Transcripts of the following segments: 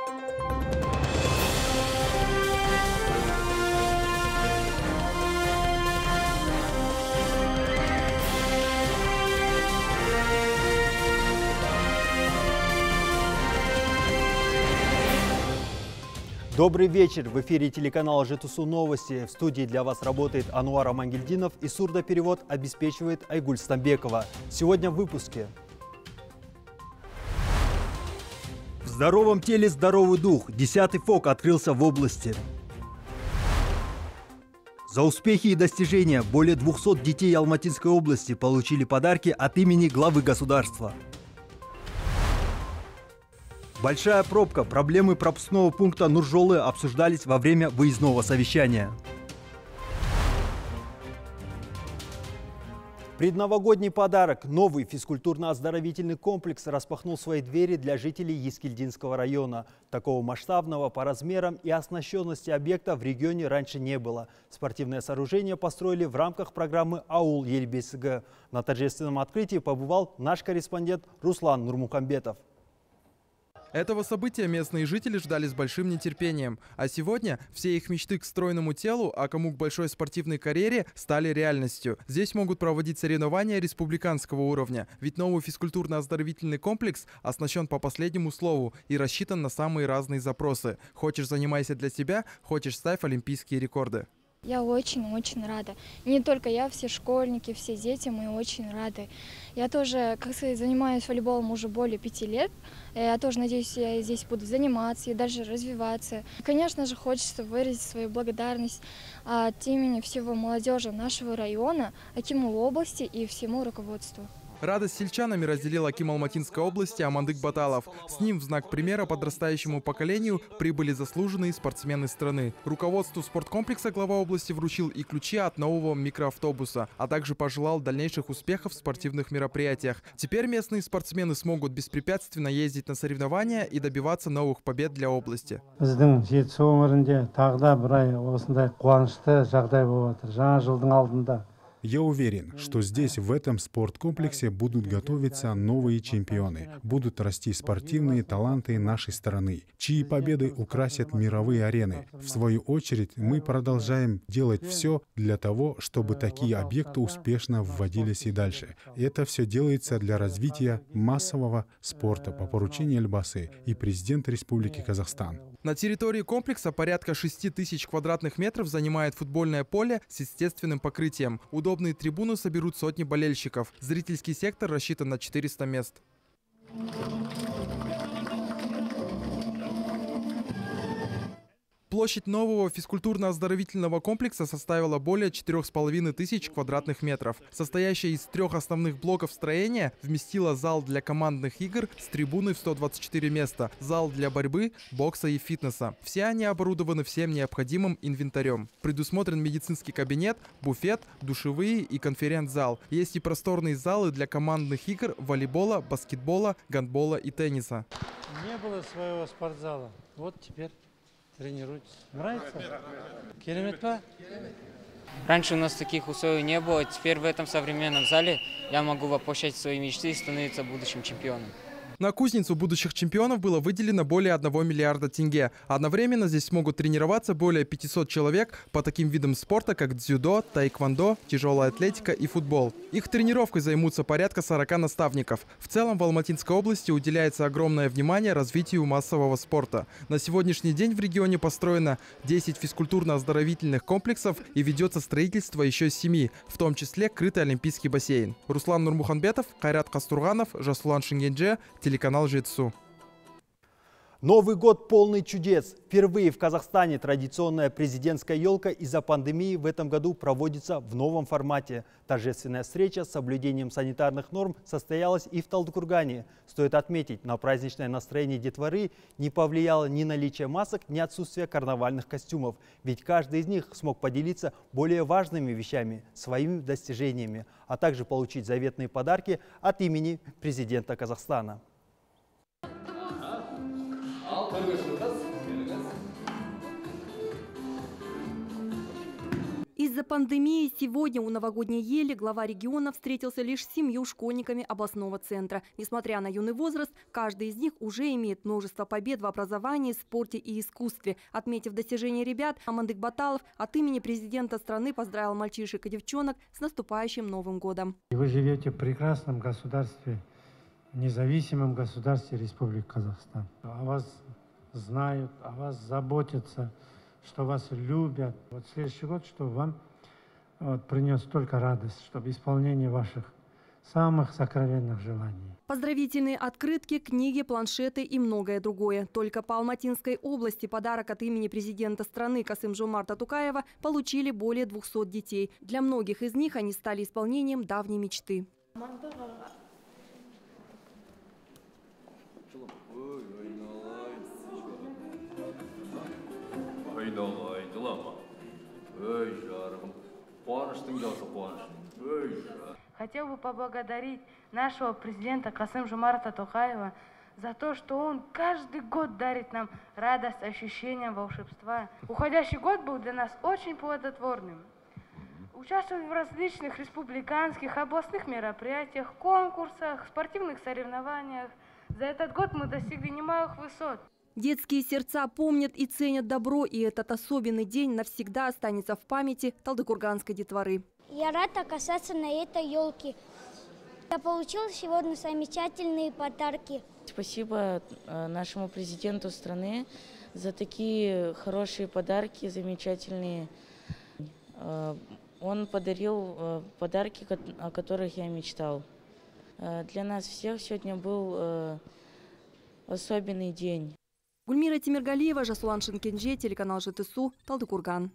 Добрый вечер! В эфире телеканала ЖТСУ новости. В студии для вас работает Ануар Амангельдинов и сурдоперевод обеспечивает Айгуль Стамбекова. Сегодня в выпуске. В здоровом теле здоровый дух. 10-й ФОК открылся в области. За успехи и достижения более 200 детей Алматинской области получили подарки от имени главы государства. Большая пробка. Проблемы пропускного пункта Нуржолы обсуждались во время выездного совещания. Предновогодний подарок. Новый физкультурно-оздоровительный комплекс распахнул свои двери для жителей Ескильдинского района. Такого масштабного по размерам и оснащенности объекта в регионе раньше не было. Спортивное сооружение построили в рамках программы «Аул Ельбесігі». На торжественном открытии побывал наш корреспондент Руслан Нурмухамбетов. Этого события местные жители ждали с большим нетерпением. А сегодня все их мечты к стройному телу, а кому к большой спортивной карьере, стали реальностью. Здесь могут проводить соревнования республиканского уровня. Ведь новый физкультурно-оздоровительный комплекс оснащен по последнему слову и рассчитан на самые разные запросы. Хочешь — занимайся для себя, хочешь — ставь олимпийские рекорды. Я очень-очень рада. Не только я, все школьники, все дети, мы очень рады. Я тоже, как сказать, занимаюсь волейболом уже более 5 лет. Я тоже надеюсь, я здесь буду заниматься и дальше развиваться. Конечно же, хочется выразить свою благодарность от имени всего молодежи нашего района, акиму области и всему руководству. Радость с сельчанами разделил аким Алматинской области Амандык Баталов. С ним в знак примера подрастающему поколению прибыли заслуженные спортсмены страны. Руководству спорткомплекса глава области вручил и ключи от нового микроавтобуса, а также пожелал дальнейших успехов в спортивных мероприятиях. Теперь местные спортсмены смогут беспрепятственно ездить на соревнования и добиваться новых побед для области. Я уверен, что здесь, в этом спорткомплексе, будут готовиться новые чемпионы, будут расти спортивные таланты нашей страны, чьи победы украсят мировые арены. В свою очередь, мы продолжаем делать все для того, чтобы такие объекты успешно вводились и дальше. Это все делается для развития массового спорта по поручению Эльбасы и президента Республики Казахстан. На территории комплекса порядка 6000 квадратных метров занимает футбольное поле с естественным покрытием. Удобные трибуны соберут сотни болельщиков. Зрительский сектор рассчитан на 400 мест. Площадь нового физкультурно-оздоровительного комплекса составила более 4500 квадратных метров. Состоящая из 3 основных блоков строения вместила зал для командных игр с трибуной в 124 места, зал для борьбы, бокса и фитнеса. Все они оборудованы всем необходимым инвентарем. Предусмотрен медицинский кабинет, буфет, душевые и конференц-зал. Есть и просторные залы для командных игр, волейбола, баскетбола, гандбола и тенниса. Не было своего спортзала. Вот теперь тренируйтесь. Нравится? Керемет па? Раньше у нас таких условий не было. Теперь в этом современном зале я могу воплощать свои мечты и становиться будущим чемпионом. На кузницу будущих чемпионов было выделено более 1 миллиарда тенге. Одновременно здесь смогут тренироваться более 500 человек по таким видам спорта, как дзюдо, таэквондо, тяжелая атлетика и футбол. Их тренировкой займутся порядка 40 наставников. В целом в Алматинской области уделяется огромное внимание развитию массового спорта. На сегодняшний день в регионе построено 10 физкультурно-оздоровительных комплексов и ведется строительство еще 7, в том числе крытый олимпийский бассейн. Руслан Нурмухамбетов, Кайрат Кастурганов, Жасулан Шенгенже, телеканал ЖТСУ. Новый год полный чудес. Впервые в Казахстане традиционная президентская елка из-за пандемии в этом году проводится в новом формате. Торжественная встреча с соблюдением санитарных норм состоялась и в Талдыкургане. Стоит отметить, на праздничное настроение детворы не повлияло ни наличие масок, ни отсутствие карнавальных костюмов. Ведь каждый из них смог поделиться более важными вещами, своими достижениями, а также получить заветные подарки от имени президента Казахстана. Из-за пандемии сегодня у новогодней ели глава региона встретился лишь с 7 школьниками областного центра. Несмотря на юный возраст, каждый из них уже имеет множество побед в образовании, спорте и искусстве. Отметив достижения ребят, Амандык Баталов от имени президента страны поздравил мальчишек и девчонок с наступающим Новым годом. Вы живете в прекрасном государстве, независимом государстве Республики Казахстан. О вас знают, о вас заботятся, что вас любят. Вот следующий год, что вам принес только радость, чтобы исполнение ваших самых сокровенных желаний. Поздравительные открытки, книги, планшеты и многое другое. Только по Алматинской области подарок от имени президента страны Касым-Жомарта Токаева получили более 200 детей. Для многих из них они стали исполнением давней мечты. Хотел бы поблагодарить нашего президента Касым-Жомарта Токаева за то, что он каждый год дарит нам радость, ощущение волшебства. Уходящий год был для нас очень плодотворным. Участвовали в различных республиканских, областных мероприятиях, конкурсах, спортивных соревнованиях. За этот год мы достигли немалых высот. Детские сердца помнят и ценят добро, и этот особенный день навсегда останется в памяти талдыкурганской детворы. Я рад оказаться на этой елке. Я получил сегодня замечательные подарки. Спасибо нашему президенту страны за такие хорошие подарки, замечательные. Он подарил подарки, о которых я мечтал. Для нас всех сегодня был особенный день. Гульмира Тимиргалиева, Жасулан Шенкенже, телеканал ЖТСУ, Талдыкурган.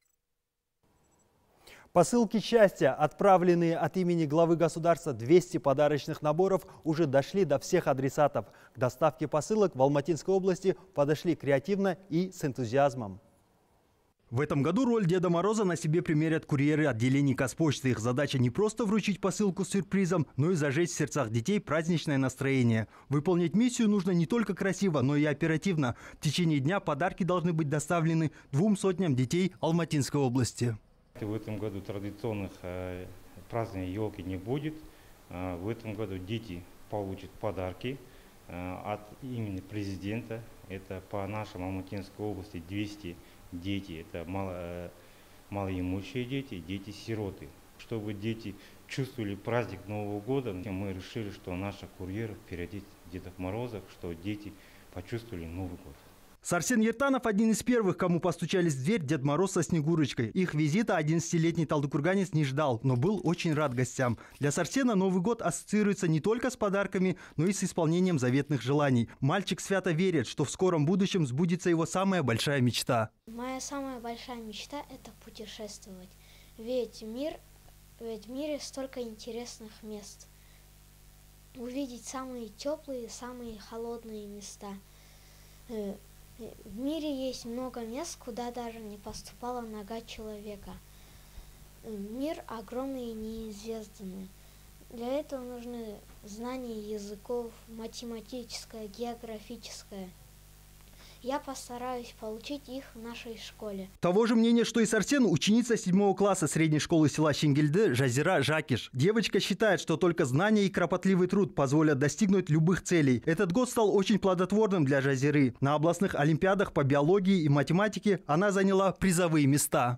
Посылки счастья, отправленные от имени главы государства 200 подарочных наборов, уже дошли до всех адресатов. К доставке посылок в Алматинской области подошли креативно и с энтузиазмом. В этом году роль Деда Мороза на себе примерят курьеры отделений Казпочты. Их задача не просто вручить посылку с сюрпризом, но и зажечь в сердцах детей праздничное настроение. Выполнить миссию нужно не только красиво, но и оперативно. В течение дня подарки должны быть доставлены 200 детей Алматинской области. В этом году традиционных празднований елки не будет. В этом году дети получат подарки от имени президента. Это по нашей Алматинской области 200 дети. Это малоимущие дети, дети-сироты. Чтобы дети чувствовали праздник Нового года, мы решили, что наших курьеров переодеть Дедов Морозов, что дети почувствовали Новый год. Сарсен Ертанов один из первых, кому постучались в дверь Дед Мороз со Снегурочкой. Их визита 11-летний талдыкурганец не ждал, но был очень рад гостям. Для Сарсена Новый год ассоциируется не только с подарками, но и с исполнением заветных желаний. Мальчик свято верит, что в скором будущем сбудется его самая большая мечта. Моя самая большая мечта – это путешествовать. Ведь в мире столько интересных мест. Увидеть самые теплые, самые холодные места. В мире есть много мест, куда даже не поступала нога человека. Мир огромный и неизведанный. Для этого нужны знания языков, математическое, географическое. Я постараюсь получить их в нашей школе. Того же мнения, что и Сарсен, ученица 7 класса средней школы села Шенгельды Жазира Жакиш. Девочка считает, что только знания и кропотливый труд позволят достигнуть любых целей. Этот год стал очень плодотворным для Жазиры. На областных олимпиадах по биологии и математике она заняла призовые места.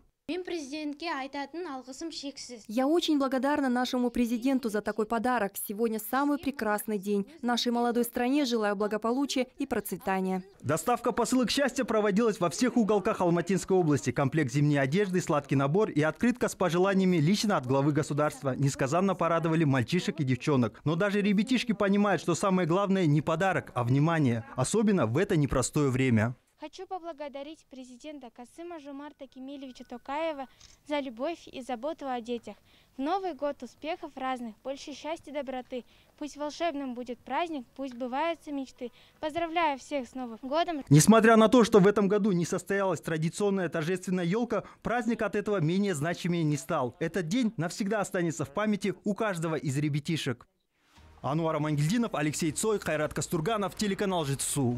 Я очень благодарна нашему президенту за такой подарок. Сегодня самый прекрасный день. Нашей молодой стране желаю благополучия и процветания. Доставка посылок счастья проводилась во всех уголках Алматинской области. Комплект зимней одежды, сладкий набор и открытка с пожеланиями лично от главы государства несказанно порадовали мальчишек и девчонок. Но даже ребятишки понимают, что самое главное не подарок, а внимание. Особенно в это непростое время. Хочу поблагодарить президента Касыма-Жомарта Кемелевича Токаева за любовь и заботу о детях. В Новый год успехов разных, больше счастья и доброты. Пусть волшебным будет праздник, пусть сбываются мечты. Поздравляю всех с Новым годом. Несмотря на то, что в этом году не состоялась традиционная торжественная елка, праздник от этого менее значимее не стал. Этот день навсегда останется в памяти у каждого из ребятишек. Ануар Амангельдинов, Алексей Цой, Хайрат Кастурганов, телеканал ЖТСУ.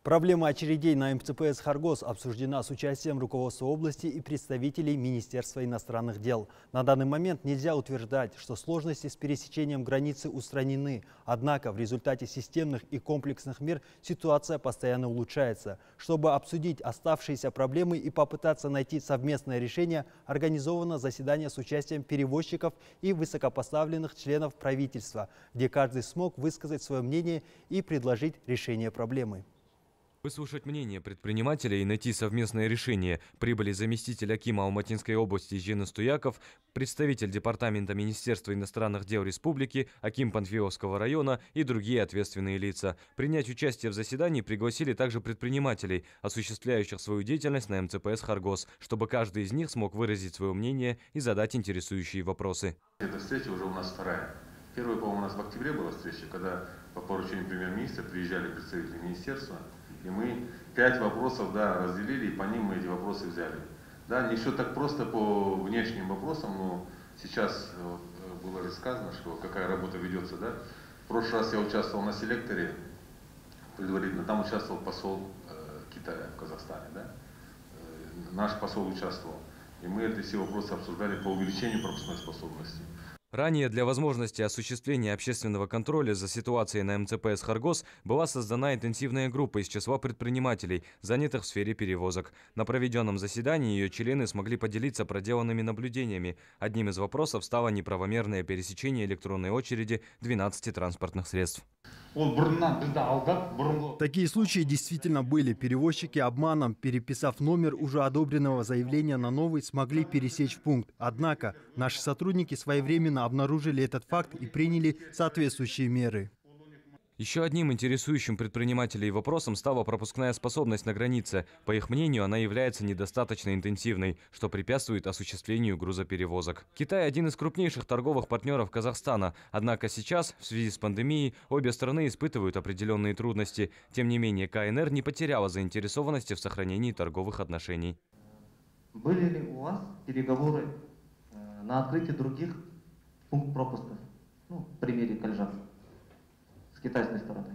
Проблема очередей на МЦПС «Харгос» обсуждена с участием руководства области и представителей Министерства иностранных дел. На данный момент нельзя утверждать, что сложности с пересечением границы устранены. Однако в результате системных и комплексных мер ситуация постоянно улучшается. Чтобы обсудить оставшиеся проблемы и попытаться найти совместное решение, организовано заседание с участием перевозчиков и высокопоставленных членов правительства, где каждый смог высказать свое мнение и предложить решение проблемы. Выслушать мнение предпринимателей и найти совместное решение прибыли заместитель акима Алматинской области Жена Стуяков, представитель Департамента Министерства иностранных дел Республики, аким Панфиловского района и другие ответственные лица. Принять участие в заседании пригласили также предпринимателей, осуществляющих свою деятельность на МЦПС «Харгос», чтобы каждый из них смог выразить свое мнение и задать интересующие вопросы. Эта встреча уже у нас вторая. Первая, по-моему, у нас в октябре была встреча, когда по поручению премьер-министра приезжали представители министерства. И мы 5 вопросов разделили, и по ним мы эти вопросы взяли. Да, не все так просто по внешним вопросам, но сейчас было рассказано, что какая работа ведется. Да. В прошлый раз я участвовал на селекторе, предварительно, там участвовал посол Китая в Казахстане. Да. Наш посол участвовал. И мы эти все вопросы обсуждали по увеличению пропускной способности. Ранее для возможности осуществления общественного контроля за ситуацией на МЦПС «Харгос» была создана интенсивная группа из числа предпринимателей, занятых в сфере перевозок. На проведенном заседании ее члены смогли поделиться проделанными наблюдениями. Одним из вопросов стало неправомерное пересечение электронной очереди 12 транспортных средств. Такие случаи действительно были. Перевозчики обманом, переписав номер уже одобренного заявления на новый, смогли пересечь пункт. Однако наши сотрудники своевременно обнаружили этот факт и приняли соответствующие меры. Еще одним интересующим предпринимателей вопросом стала пропускная способность на границе. По их мнению, она является недостаточно интенсивной, что препятствует осуществлению грузоперевозок. Китай – один из крупнейших торговых партнеров Казахстана. Однако сейчас, в связи с пандемией, обе страны испытывают определенные трудности. Тем не менее, КНР не потеряла заинтересованности в сохранении торговых отношений. Были ли у вас переговоры на открытие других пунктов пропусков? В примере Кальжан. С китайской стороны.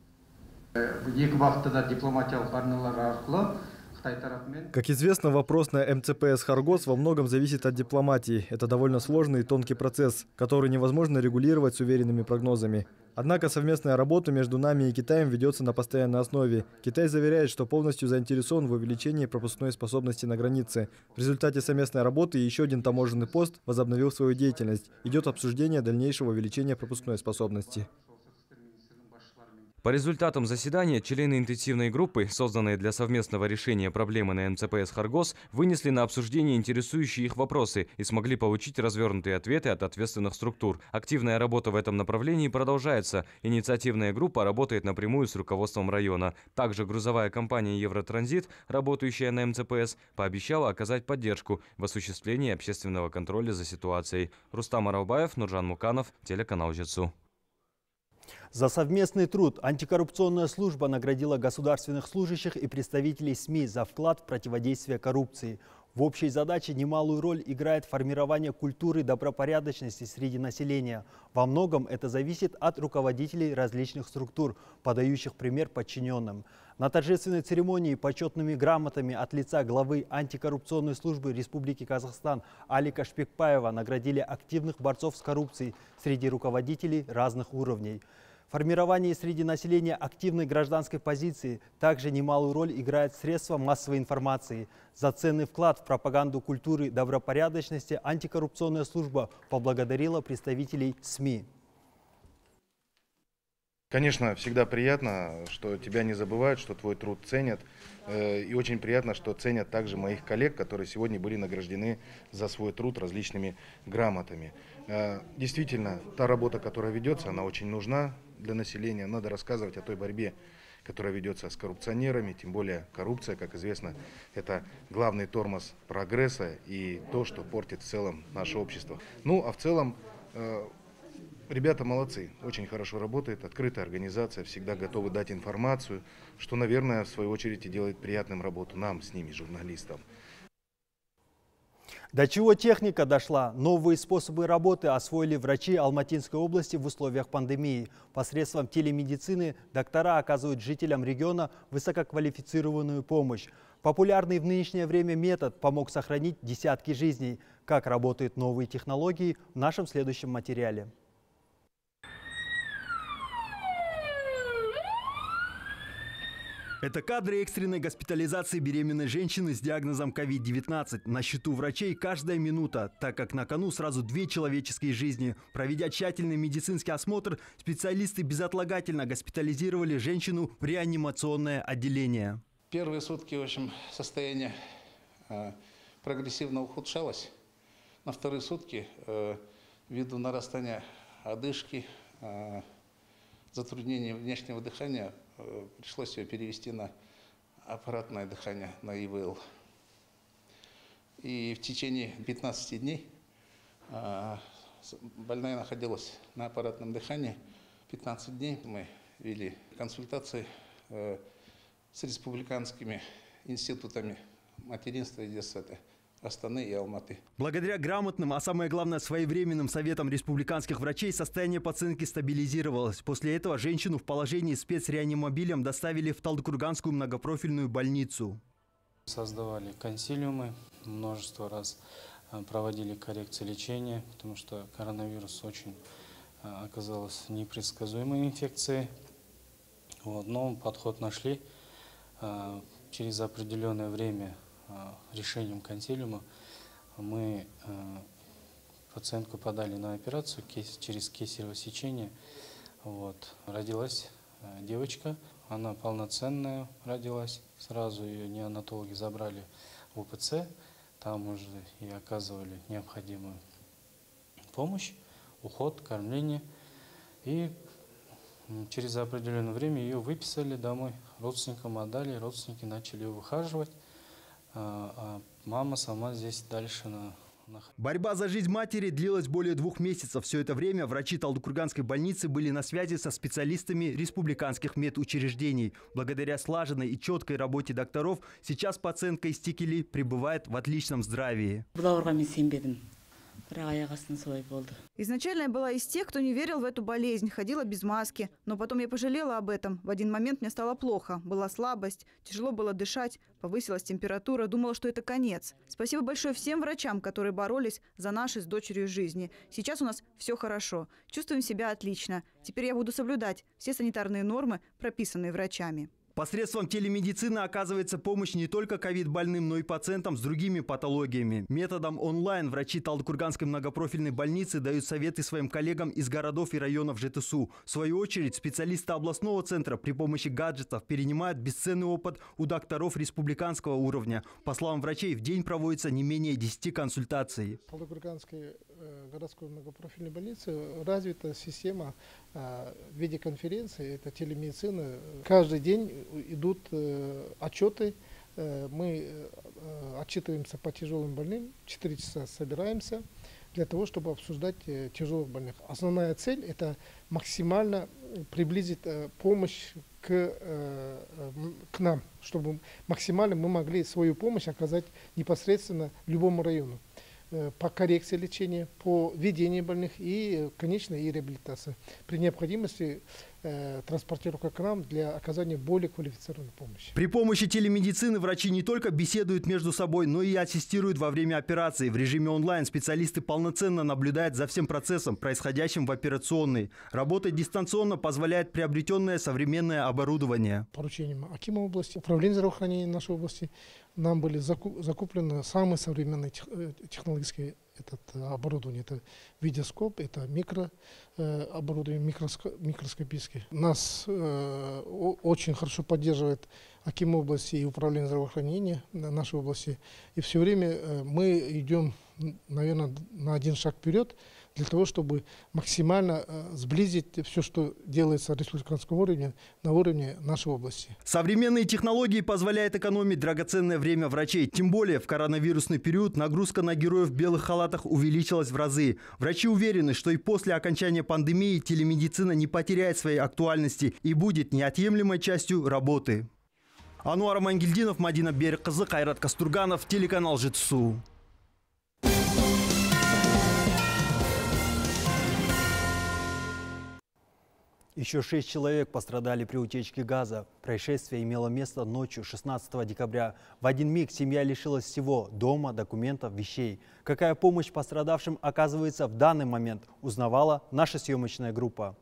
Как известно, вопрос на МЦПС «Харгос» во многом зависит от дипломатии. Это довольно сложный и тонкий процесс, который невозможно регулировать с уверенными прогнозами. Однако совместная работа между нами и Китаем ведется на постоянной основе. Китай заверяет, что полностью заинтересован в увеличении пропускной способности на границе. В результате совместной работы еще один таможенный пост возобновил свою деятельность. Идет обсуждение дальнейшего увеличения пропускной способности. По результатам заседания члены интенсивной группы, созданной для совместного решения проблемы на МЦПС «Харгос», вынесли на обсуждение интересующие их вопросы и смогли получить развернутые ответы от ответственных структур. Активная работа в этом направлении продолжается. Инициативная группа работает напрямую с руководством района. Также грузовая компания «Евротранзит», работающая на МЦПС, пообещала оказать поддержку в осуществлении общественного контроля за ситуацией. Рустам Аралбаев, Нуржан Муканов, телеканал «Жетсу». За совместный труд антикоррупционная служба наградила государственных служащих и представителей СМИ за вклад в противодействие коррупции. В общей задаче немалую роль играет формирование культуры добропорядочности среди населения. Во многом это зависит от руководителей различных структур, подающих пример подчиненным. На торжественной церемонии почетными грамотами от лица главы антикоррупционной службы Республики Казахстан Алика Шпекбаева наградили активных борцов с коррупцией среди руководителей разных уровней. Формирование среди населения активной гражданской позиции также немалую роль играет средства массовой информации. За ценный вклад в пропаганду культуры добропорядочности антикоррупционная служба поблагодарила представителей СМИ. Конечно, всегда приятно, что тебя не забывают, что твой труд ценят. И очень приятно, что ценят также моих коллег, которые сегодня были награждены за свой труд различными грамотами. Действительно, та работа, которая ведется, она очень нужна для населения. Надо рассказывать о той борьбе, которая ведется с коррупционерами. Тем более коррупция, как известно, это главный тормоз прогресса и то, что портит в целом наше общество. Ну, а в целом ребята молодцы, очень хорошо работает, открытая организация, всегда готовы дать информацию, что, наверное, в свою очередь и делает приятным работу нам с ними, журналистам. До чего техника дошла? Новые способы работы освоили врачи Алматинской области в условиях пандемии. Посредством телемедицины доктора оказывают жителям региона высококвалифицированную помощь. Популярный в нынешнее время метод помог сохранить десятки жизней. Как работают новые технологии, в нашем следующем материале. Это кадры экстренной госпитализации беременной женщины с диагнозом COVID-19. На счету врачей каждая минута, так как на кону сразу 2 человеческие жизни. Проведя тщательный медицинский осмотр, специалисты безотлагательно госпитализировали женщину в реанимационное отделение. Первые сутки, в общем, состояние прогрессивно ухудшалось. На вторые сутки, ввиду нарастания одышки, затруднения внешнего дыхания, пришлось ее перевести на аппаратное дыхание, на ИВЛ. И в течение 15 дней больная находилась на аппаратном дыхании. 15 дней мы вели консультации с республиканскими институтами материнства и детства Астаны и Алматы. Благодаря грамотным, а самое главное своевременным советам республиканских врачей состояние пациентки стабилизировалось. После этого женщину в положении спецреанимобилем доставили в Талдыкурганскую многопрофильную больницу. Создавали консилиумы, множество раз проводили коррекции лечения, потому что коронавирус очень оказалась непредсказуемой инфекцией. Но подход нашли. Через определенное время решением консилиума мы пациентку подали на операцию через кесарево сечение. Родилась девочка, она полноценная родилась. Сразу ее неонатологи забрали в УПЦ, там уже и оказывали необходимую помощь, уход, кормление. И через определенное время ее выписали домой, родственникам отдали, родственники начали ее выхаживать. А мама сама здесь дальше Борьба за жизнь матери длилась более 2 месяцев. Все это время врачи Талдыкурганской больницы были на связи со специалистами республиканских медучреждений. Благодаря слаженной и четкой работе докторов сейчас пациентка из Тикели пребывает в отличном здравии. Изначально я была из тех, кто не верил в эту болезнь, ходила без маски. Но потом я пожалела об этом. В один момент мне стало плохо. Была слабость, тяжело было дышать, повысилась температура. Думала, что это конец. Спасибо большое всем врачам, которые боролись за наши с дочерью жизни. Сейчас у нас все хорошо. Чувствуем себя отлично. Теперь я буду соблюдать все санитарные нормы, прописанные врачами. Посредством телемедицины оказывается помощь не только ковид-больным, но и пациентам с другими патологиями. Методом онлайн врачи Талдыкурганской многопрофильной больницы дают советы своим коллегам из городов и районов ЖТСУ. В свою очередь, специалисты областного центра при помощи гаджетов перенимают бесценный опыт у докторов республиканского уровня. По словам врачей, в день проводится не менее 10 консультаций. В Талдыкурганской городской многопрофильной больнице развита система в виде конференции, это телемедицина. Каждый день идут отчеты, мы отчитываемся по тяжелым больным, 4 часа собираемся для того, чтобы обсуждать тяжелых больных. Основная цель – это максимально приблизить помощь к нам, чтобы максимально мы могли свою помощь оказать непосредственно любому району по коррекции лечения, по ведению больных и, конечно, и реабилитации. При необходимости транспортировка к нам для оказания более квалифицированной помощи. При помощи телемедицины врачи не только беседуют между собой, но и ассистируют во время операции. В режиме онлайн специалисты полноценно наблюдают за всем процессом, происходящим в операционной. Работать дистанционно позволяет приобретенное современное оборудование. Поручением Акима области, управления здравоохранения нашей области нам были закуплены самые современные технологические оборудование. Это видеоскоп, это микрооборудование, микроскопическое. Нас очень хорошо поддерживает Аким области и управление здравоохранения нашей области. И все время мы идем, наверное, на один шаг вперед для того, чтобы максимально сблизить все, что делается на республиканском уровне, на уровне нашей области. Современные технологии позволяют экономить драгоценное время врачей. Тем более в коронавирусный период нагрузка на героев в белых халатах увеличилась в разы. Врачи уверены, что и после окончания пандемии телемедицина не потеряет своей актуальности и будет неотъемлемой частью работы. Ануар Мангельдинов, Мадина Беркызы, Кайрат Кастурганов, телеканал ЖТСУ. Еще 6 человек пострадали при утечке газа. Происшествие имело место ночью 16 декабря. В один миг семья лишилась всего – дома, документов, вещей. Какая помощь пострадавшим оказывается в данный момент, узнавала наша съемочная группа.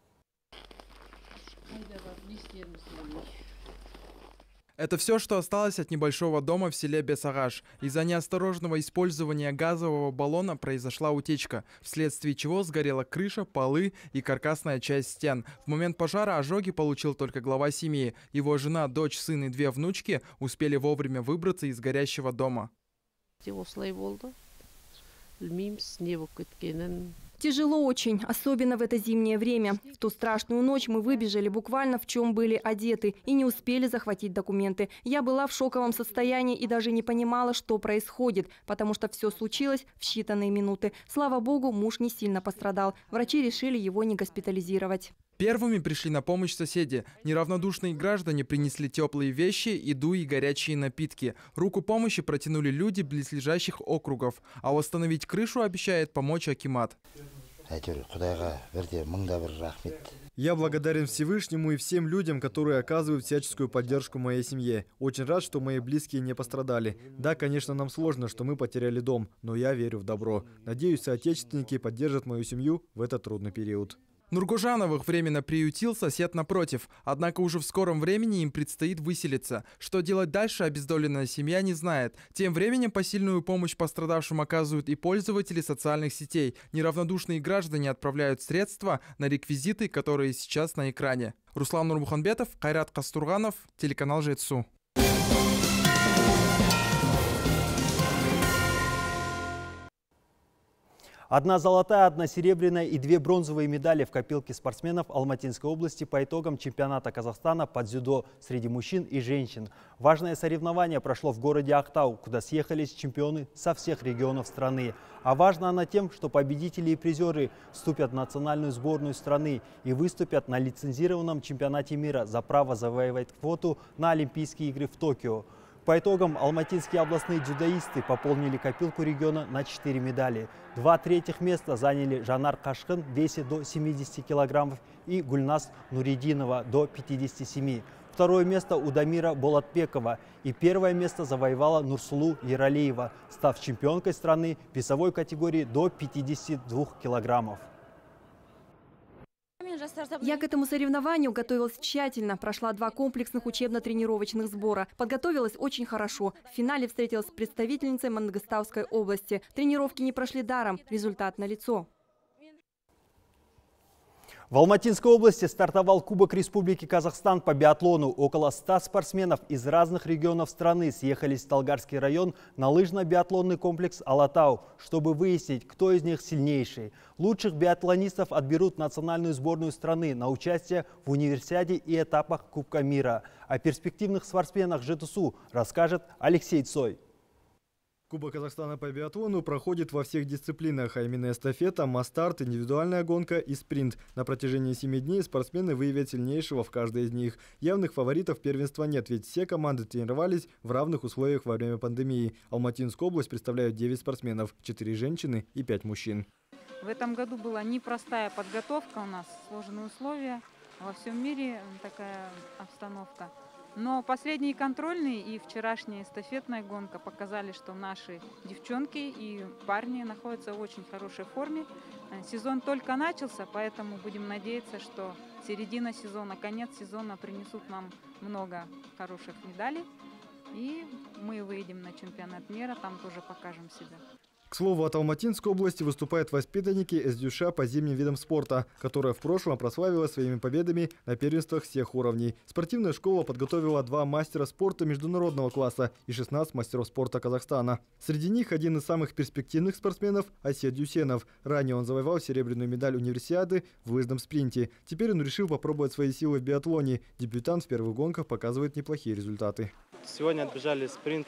Это все, что осталось от небольшого дома в селе Бесагаш. Из-за неосторожного использования газового баллона произошла утечка, вследствие чего сгорела крыша, полы и каркасная часть стен. В момент пожара ожоги получил только глава семьи. Его жена, дочь, сын и 2 внучки успели вовремя выбраться из горящего дома. Тяжело очень, особенно в это зимнее время. В ту страшную ночь мы выбежали буквально в чем были одеты и не успели захватить документы. Я была в шоковом состоянии и даже не понимала, что происходит, потому что все случилось в считанные минуты. Слава богу, муж не сильно пострадал. Врачи решили его не госпитализировать. Первыми пришли на помощь соседи. Неравнодушные граждане принесли теплые вещи, еду и горячие напитки. Руку помощи протянули люди близлежащих округов. А восстановить крышу обещает помочь акимат. Я благодарен Всевышнему и всем людям, которые оказывают всяческую поддержку моей семье. Очень рад, что мои близкие не пострадали. Да, конечно, нам сложно, что мы потеряли дом, но я верю в добро. Надеюсь, соотечественники поддержат мою семью в этот трудный период. Нургужановых временно приютил сосед напротив. Однако уже в скором времени им предстоит выселиться. Что делать дальше, обездоленная семья не знает. Тем временем посильную помощь пострадавшим оказывают и пользователи социальных сетей. Неравнодушные граждане отправляют средства на реквизиты, которые сейчас на экране. Руслан Нурмуханбетов, Кайрат Кастурганов, телеканал Жетсу. Одна золотая, одна серебряная и 2 бронзовые медали в копилке спортсменов Алматинской области по итогам чемпионата Казахстана по дзюдо среди мужчин и женщин. Важное соревнование прошло в городе Актау, куда съехались чемпионы со всех регионов страны. А важно оно тем, что победители и призеры вступят в национальную сборную страны и выступят на лицензированном чемпионате мира за право завоевать квоту на Олимпийские игры в Токио. По итогам алматинские областные дзюдоисты пополнили копилку региона на 4 медали. 2 третьих места заняли Жанар Кашкын в весе до 70 килограммов и Гульнас Нуридинова до 57. Второе место у Дамира Болатбекова и первое место завоевала Нурсулу Яралиева, став чемпионкой страны в весовой категории до 52 килограммов. Я к этому соревнованию готовилась тщательно. Прошла 2 комплексных учебно-тренировочных сбора. Подготовилась очень хорошо. В финале встретилась с представительницей Мангостауской области. Тренировки не прошли даром. Результат налицо. В Алматинской области стартовал Кубок Республики Казахстан по биатлону. Около 100 спортсменов из разных регионов страны съехались в Талгарский район на лыжно-биатлонный комплекс Алатау, чтобы выяснить, кто из них сильнейший. Лучших биатлонистов отберут в национальную сборную страны на участие в универсиаде и этапах Кубка мира. О перспективных спортсменах ЖТСУ расскажет Алексей Цой. Кубок Казахстана по биатлону проходит во всех дисциплинах, а именно эстафета, масс-старт, индивидуальная гонка и спринт. На протяжении 7 дней спортсмены выявят сильнейшего в каждой из них. Явных фаворитов первенства нет, ведь все команды тренировались в равных условиях во время пандемии. Алматинскую область представляют 9 спортсменов, 4 женщины и 5 мужчин. В этом году была непростая подготовка, у нас сложные условия. Во всем мире такая обстановка. Но последние контрольные и вчерашняя эстафетная гонка показали, что наши девчонки и парни находятся в очень хорошей форме. Сезон только начался, поэтому будем надеяться, что середина сезона, конец сезона принесут нам много хороших медалей. И мы выйдем на чемпионат мира, там тоже покажем себя. К слову, от Алматинской области выступают воспитанники СДЮШ по зимним видам спорта, которая в прошлом прославилась своими победами на первенствах всех уровней. Спортивная школа подготовила 2 мастера спорта международного класса и 16 мастеров спорта Казахстана. Среди них один из самых перспективных спортсменов – Асет Дюсенов. Ранее он завоевал серебряную медаль универсиады в лыжном спринте. Теперь он решил попробовать свои силы в биатлоне. Дебютант в первых гонках показывает неплохие результаты. Сегодня отбежали спринт.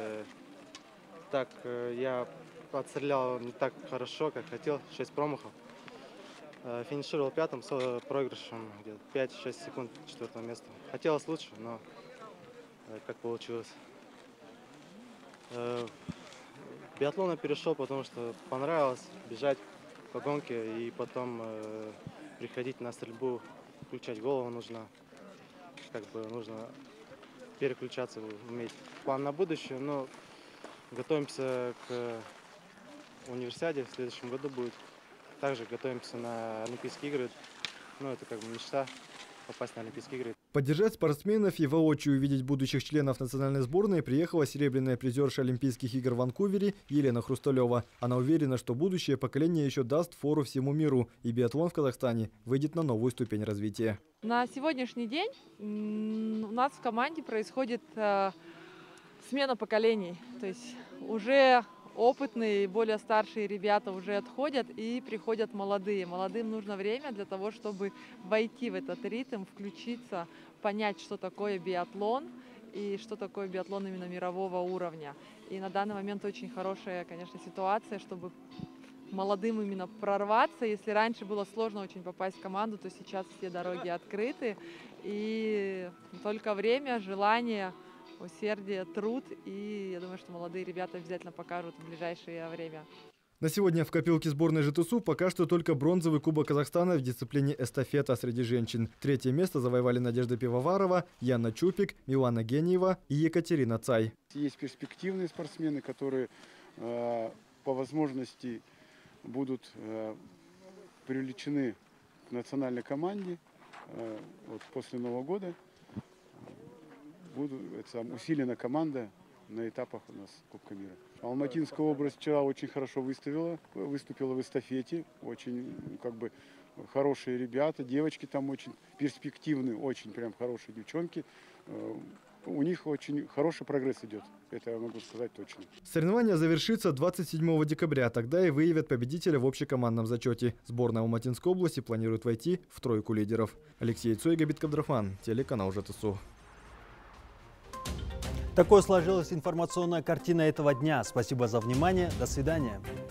Я отстрелял не так хорошо, как хотел, 6 промахов. Финишировал 5-м с проигрышем где-то 5-6 секунд 4-го места. Хотелось лучше, но как получилось. В биатлон я перешел, потому что понравилось бежать по гонке и потом приходить на стрельбу включать голову нужно, нужно переключаться, уметь. План на будущее, но готовимся к универсиаде, в следующем году будет. Также готовимся на Олимпийские игры. Это мечта попасть на Олимпийские игры. Поддержать спортсменов и воочию увидеть будущих членов национальной сборной приехала серебряная призерша Олимпийских игр в Ванкувере Елена Хрусталева. Она уверена, что будущее поколение еще даст фору всему миру, и биатлон в Казахстане выйдет на новую ступень развития. На сегодняшний день у нас в команде происходит смена поколений. То есть уже опытные, более старшие ребята уже отходят и приходят молодые. Молодым нужно время для того, чтобы войти в этот ритм, включиться, понять, что такое биатлон и что такое биатлон именно мирового уровня. И на данный момент очень хорошая, конечно, ситуация, чтобы молодым именно прорваться. Если раньше было сложно очень попасть в команду, то сейчас все дороги открыты. И только время, желание, усердие, труд. И я думаю, что молодые ребята обязательно покажут в ближайшее время. На сегодня в копилке сборной ЖТСУ пока что только бронзовый кубок Казахстана в дисциплине эстафета среди женщин. Третье место завоевали Надежда Пивоварова, Яна Чупик, Милана Гениева и Екатерина Цай. Есть перспективные спортсмены, которые по возможности будут привлечены к национальной команде после Нового года. Усилена команда на этапах у нас Кубка мира. Алматинская область вчера очень хорошо выступила в эстафете. Очень хорошие ребята, девочки там очень перспективные, очень прям хорошие девчонки. У них очень хороший прогресс идет, это я могу сказать точно. Соревнование завершится 27 декабря, тогда и выявят победителя в общекомандном зачете. Сборная Алматинской области планирует войти в тройку лидеров. Алексей Цой, Габит Кабдрафман, телеканал ЖТСУ. Такой сложилась информационная картина этого дня. Спасибо за внимание. До свидания.